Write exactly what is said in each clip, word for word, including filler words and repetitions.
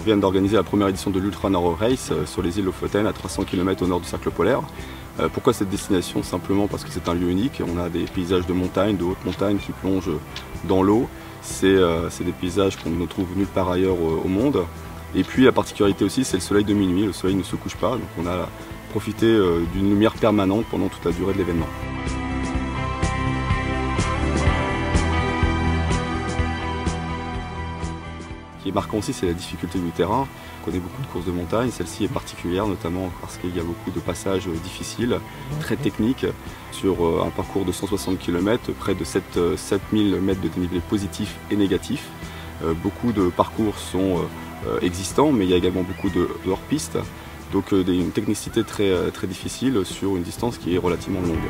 viennent d'organiser la première édition de l'Ultra Narrow Race euh, sur les îles Lofoten à trois cents kilomètres au nord du cercle polaire. Euh, pourquoi cette destination? Simplement parce que c'est un lieu unique. On a des paysages de montagne, de hautes montagnes qui plongent dans l'eau. C'est euh, des paysages qu'on ne trouve nulle part ailleurs au, au monde. Et puis la particularité aussi, c'est le soleil de minuit. Le soleil ne se couche pas, donc on a profité euh, d'une lumière permanente pendant toute la durée de l'événement. Ce qui est marquant aussi, c'est la difficulté du terrain. On connaît beaucoup de courses de montagne, celle-ci est particulière notamment parce qu'il y a beaucoup de passages difficiles, très techniques, sur un parcours de cent soixante kilomètres, près de sept mille mètres de dénivelé positif et négatif. Beaucoup de parcours sont existants, mais il y a également beaucoup de hors-piste, donc une technicité très, très difficile sur une distance qui est relativement longue.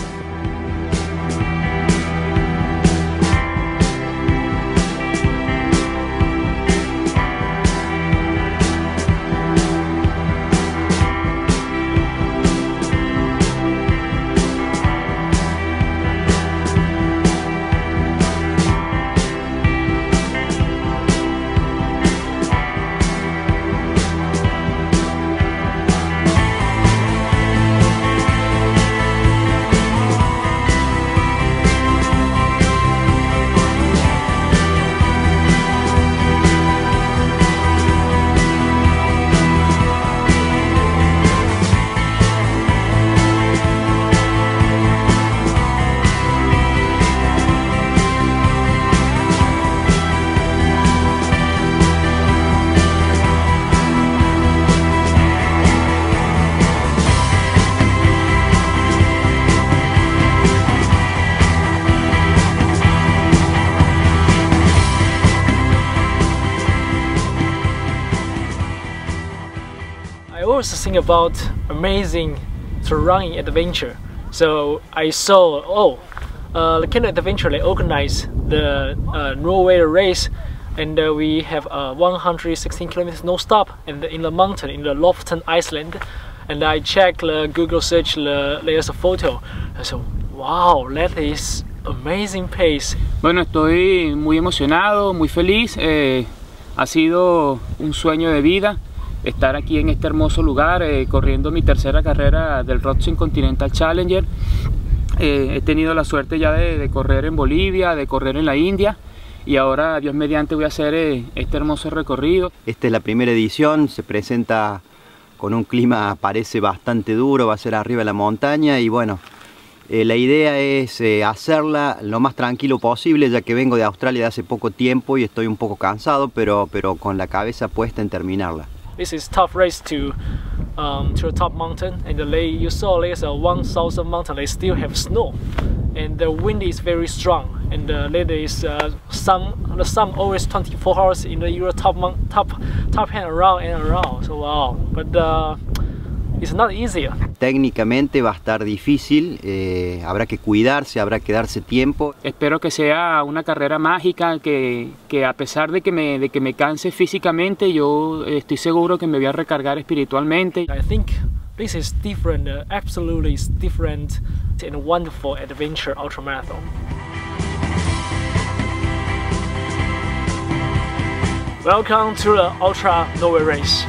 I always think about amazing running adventure. So I saw, oh, uh, the kind of adventure they organize the uh, Norway race, and uh, we have uh, one hundred sixteen kilometers no stop and in the mountain in the Lofoten, Iceland. And I checked the Google search, the, there's a photo. I said, wow, that is amazing pace. Bueno, estoy muy emocionado, muy feliz. Eh, ha sido un sueño de vida estar aquí en este hermoso lugar, eh, corriendo mi tercera carrera del Rothschild Continental Challenger. Eh, he tenido la suerte ya de, de correr en Bolivia, de correr en la India, y ahora, Dios mediante, voy a hacer eh, este hermoso recorrido. Esta es la primera edición, se presenta con un clima parece bastante duro, va a ser arriba de la montaña y bueno, eh, la idea es eh, hacerla lo más tranquilo posible, ya que vengo de Australia de hace poco tiempo y estoy un poco cansado, pero, pero con la cabeza puesta en terminarla. This is tough race to um, to the top mountain, and the lake you saw there's a one thousand mountain. They still have snow, and the wind is very strong. And uh, there is uh, sun. The sun always twenty-four hours in the Euro top top top hand around and around. So wow, but uh, it's not easy. Técnicamente va a estar difícil, eh, habrá que cuidarse, habrá que darse tiempo. Espero que sea una carrera mágica, que, que a pesar de que, me, de que me canse físicamente, yo estoy seguro que me voy a recargar espiritualmente. I think this is different, uh, absolutely different and wonderful adventure ultramarathon. Welcome to the Ultra Norway Race.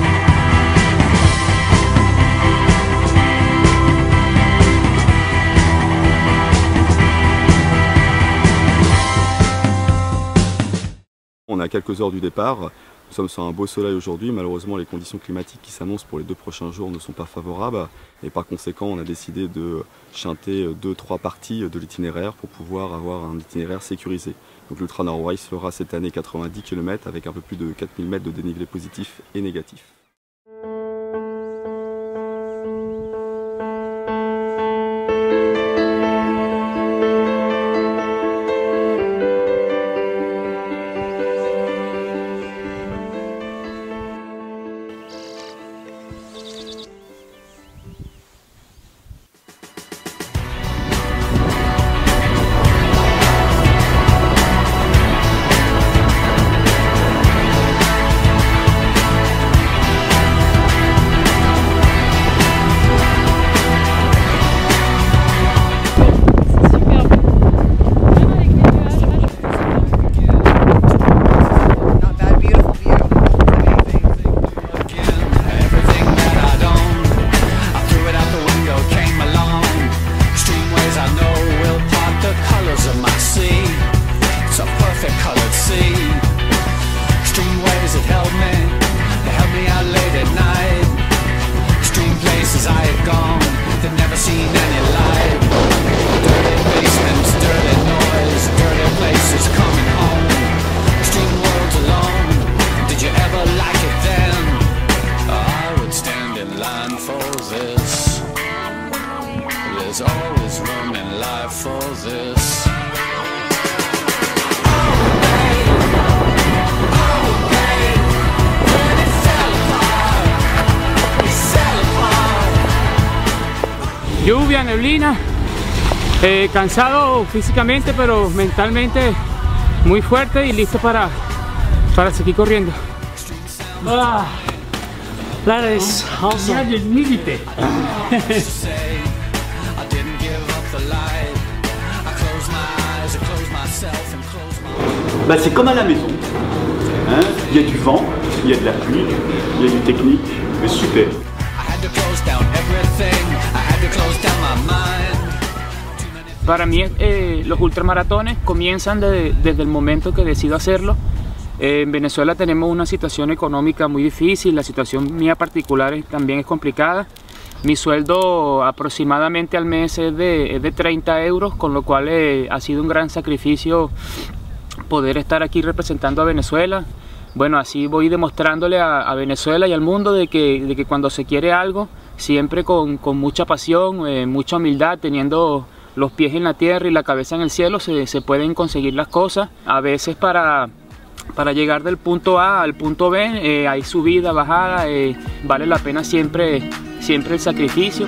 On est à quelques heures du départ, nous sommes sur un beau soleil aujourd'hui, malheureusement les conditions climatiques qui s'annoncent pour les deux prochains jours ne sont pas favorables et par conséquent on a décidé de chanter deux trois parties de l'itinéraire pour pouvoir avoir un itinéraire sécurisé. Donc l'Ultra Narrow Race fera cette année quatre-vingt-dix kilomètres avec un peu plus de quatre mille mètres de dénivelé positif et négatif. there's always room in life for this. Lluvia, neblina, eh, cansado físicamente pero mentalmente muy fuerte y listo para, para seguir corriendo. Ah, that is awesome. Bah, c'est comme à la maison, hein? Il y a du vent, il y a de la pluie, il y a du technique, mais super. Para mí eh, los ultramaratones comienzan de, desde el momento que decido hacerlo. Eh, en Venezuela tenemos una situación económica muy difícil, la situación mía particular es, también es complicada. Mi sueldo aproximadamente al mes es de, es de treinta euros, con lo cual eh, ha sido un gran sacrificio poder estar aquí representando a Venezuela. Bueno, así voy demostrándole a, a Venezuela y al mundo de que, de que cuando se quiere algo, siempre con, con mucha pasión, eh, mucha humildad, teniendo los pies en la tierra y la cabeza en el cielo, se, se pueden conseguir las cosas. A veces para, para llegar del punto A al punto B eh, hay subida, bajada, eh, vale la pena siempre, siempre el sacrificio.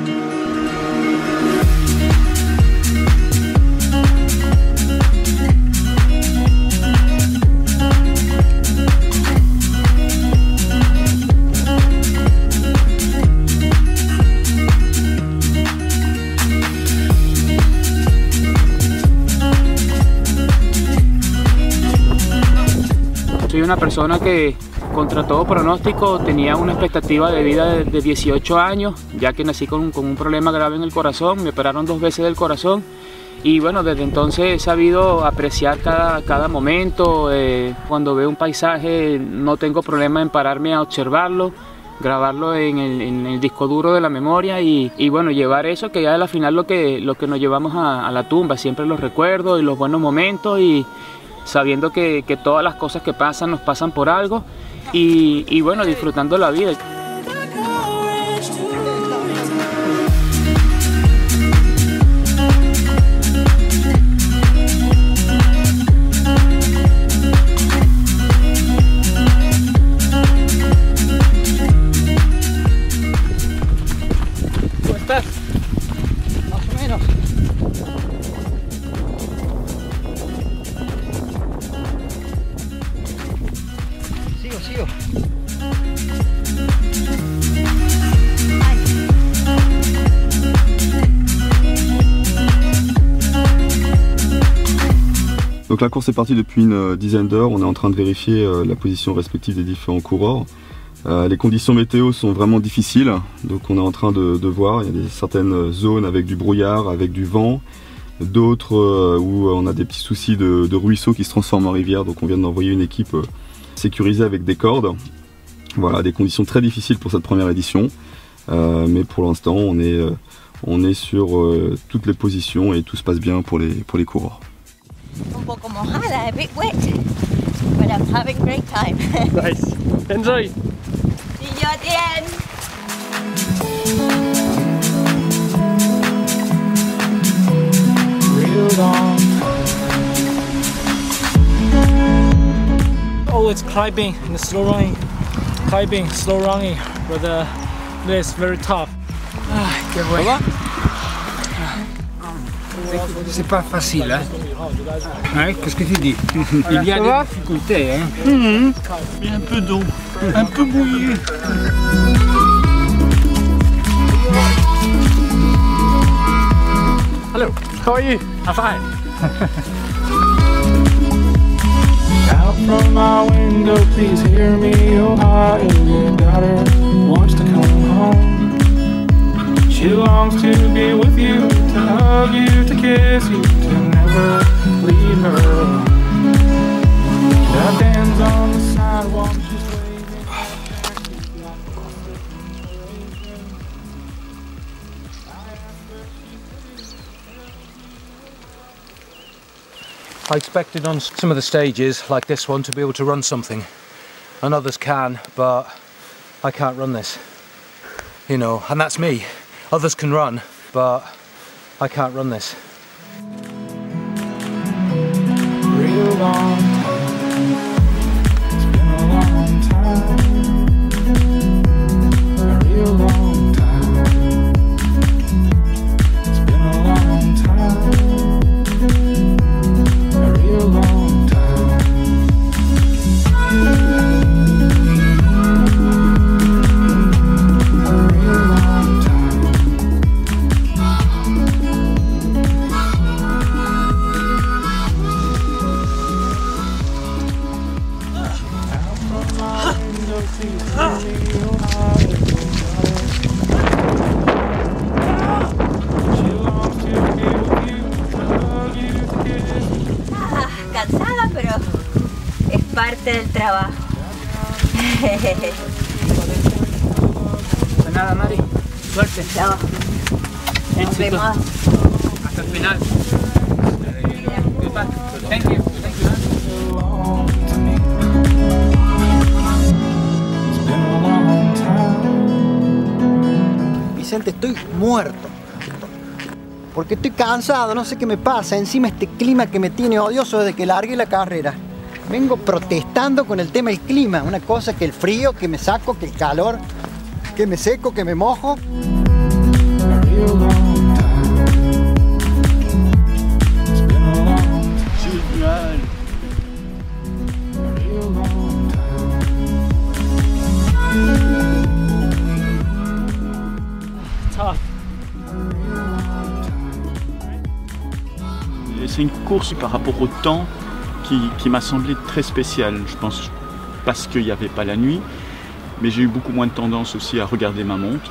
Soy una persona que contra todo pronóstico tenía una expectativa de vida de, de dieciocho años, ya que nací con, con un problema grave en el corazón, me operaron dos veces del corazón y bueno, desde entonces he sabido apreciar cada, cada momento. Eh, cuando veo un paisaje no tengo problema en pararme a observarlo, grabarlo en el, en el disco duro de la memoria y, y bueno, llevar eso que ya al final lo que, lo que nos llevamos a, a la tumba, siempre los recuerdos y los buenos momentos y sabiendo que, que todas las cosas que pasan nos pasan por algo y, y bueno, disfrutando la vida. ¿Cómo estás? Más o menos. Sigo, sigo. Donc la course est partie depuis une dizaine d'heures, on est en train de vérifier la position respective des différents coureurs. Euh, les conditions météo sont vraiment difficiles, donc on est en train de, de voir, il y a des, certaines zones avec du brouillard, avec du vent, d'autres euh, où on a des petits soucis de, de ruisseaux qui se transforment en rivière, donc on vient d'envoyer une équipe euh, sécurisée avec des cordes. Voilà, des conditions très difficiles pour cette première édition, euh, mais pour l'instant on est, euh, on est sur euh, toutes les positions et tout se passe bien pour les, pour les coureurs. Un poco mojada, a bit wet, but I'm having a great time. Nice. Enjoy. See you at the end. Real long. Oh, it's climbing and slow running. Climbing, slow running, but uh, it's very tough. Ah, qué bueno. C'est pas facile, hein? Ouais, qu'est-ce que tu dis? Il y a des difficultés, hein? Mmh. Il y a un peu d'eau, un peu mouillé. Hello, how are you? I'm fine. Out from my window, please hear me, Ohio. Your daughter wants to come home. She longs to be with you, to hug you, to kiss you, to never leave her alone. Left hands on the sidewalk, she's waving. I expected on some of the stages, like this one, to be able to run something, and others can, but I can't run this, you know, and that's me. Others can run, but I can't run this. Real long time. It's been a long time. A real long time. It's been a long time. A real long time. A real long time. Ah, cansada, pero es parte del trabajo. De nada, Mari. Suerte. Chao. Nos Éxito. vemos. Hasta el final. Goodbye. Thank you. Thank you. Vicente, estoy muerto. Porque estoy cansado, no sé qué me pasa. Encima este clima que me tiene odioso desde que largué la carrera. Vengo protestando con el tema del clima. Una cosa que el frío, que me saco, que el calor, que me seco, que me mojo. Génial. Tough. C'est une course par rapport au temps qui, qui m'a semblé très spéciale, je pense, parce qu'il n'y avait pas la nuit, mais j'ai eu beaucoup moins de tendance aussi à regarder ma montre.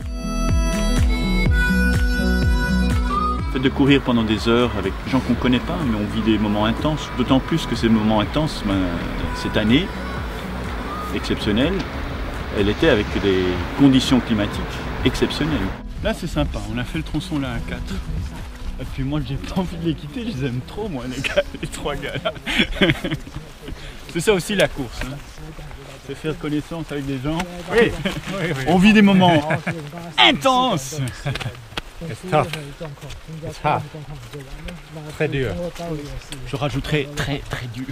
Le fait de courir pendant des heures avec des gens qu'on ne connaît pas, mais on vit des moments intenses, d'autant plus que ces moments intenses, ben, cette année exceptionnelle, elle était avec des conditions climatiques exceptionnelles. Là c'est sympa, on a fait le tronçon là à quatre. Et puis moi j'ai pas envie de les quitter, je les aime trop moi les gars, les trois gars là. C'est ça aussi la course, hein. C'est faire connaissance avec des gens. Oui, oui, oui. On vit des moments intenses. It's tough. It's hard. Très dur. Je rajouterais très très dur.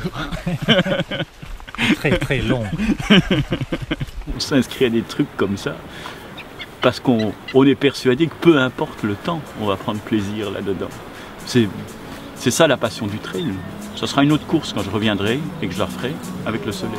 Très très long. On s'inscrit à des trucs comme ça parce qu'on on est persuadé que peu importe le temps, on va prendre plaisir là-dedans. C'est c'est ça la passion du trail. Ce sera une autre course quand je reviendrai et que je la referai avec le soleil.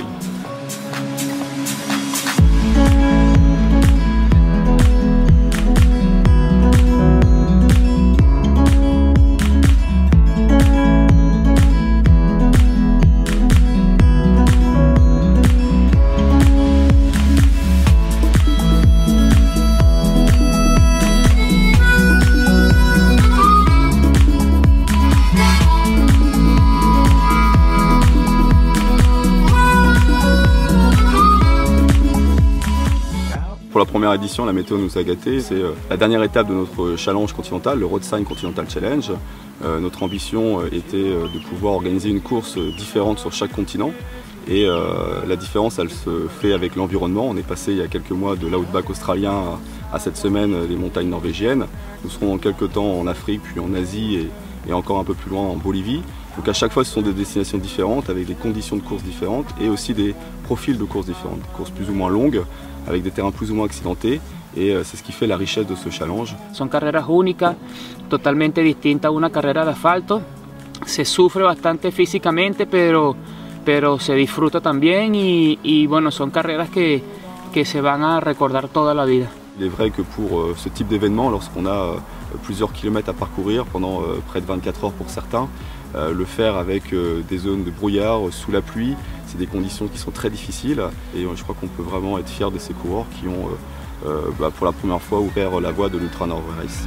Pour la première édition, la météo nous a gâtés. C'est euh, la dernière étape de notre challenge continental, le Road Sign Continental Challenge. Euh, notre ambition euh, était euh, de pouvoir organiser une course euh, différente sur chaque continent. Et euh, la différence, elle se fait avec l'environnement. On est passé il y a quelques mois de l'outback australien à, à cette semaine euh, les montagnes norvégiennes. Nous serons dans quelques temps en Afrique, puis en Asie et, et encore un peu plus loin en Bolivie. Donc à chaque fois, ce sont des destinations différentes, avec des conditions de course différentes et aussi des profils de courses différentes. Des courses plus ou moins longues, avec des terrains plus ou moins accidentés, et c'est ce qui fait la richesse de ce challenge. Son carreras únicas, totalmente distintas a una carrera de asfalto. Se sufre bastante físicamente, pero, pero se disfruta también y, y bueno, son carreras que, que se van a recordar toda la vida. Il est vrai que pour euh, ce type d'événement, lorsqu'on a euh, plusieurs kilomètres à parcourir pendant euh, près de vingt-quatre heures pour certains, euh, le faire avec euh, des zones de brouillard, euh, sous la pluie, c'est des conditions qui sont très difficiles et euh, je crois qu'on peut vraiment être fier de ces coureurs qui ont euh, euh, bah, pour la première fois ouvert la voie de l'Ultra Norway Race.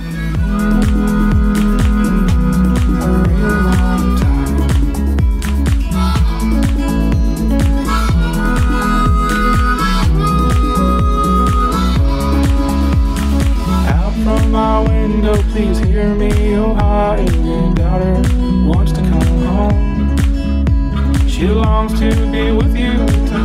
Please hear me, oh how your daughter wants to come home. She longs to be with you.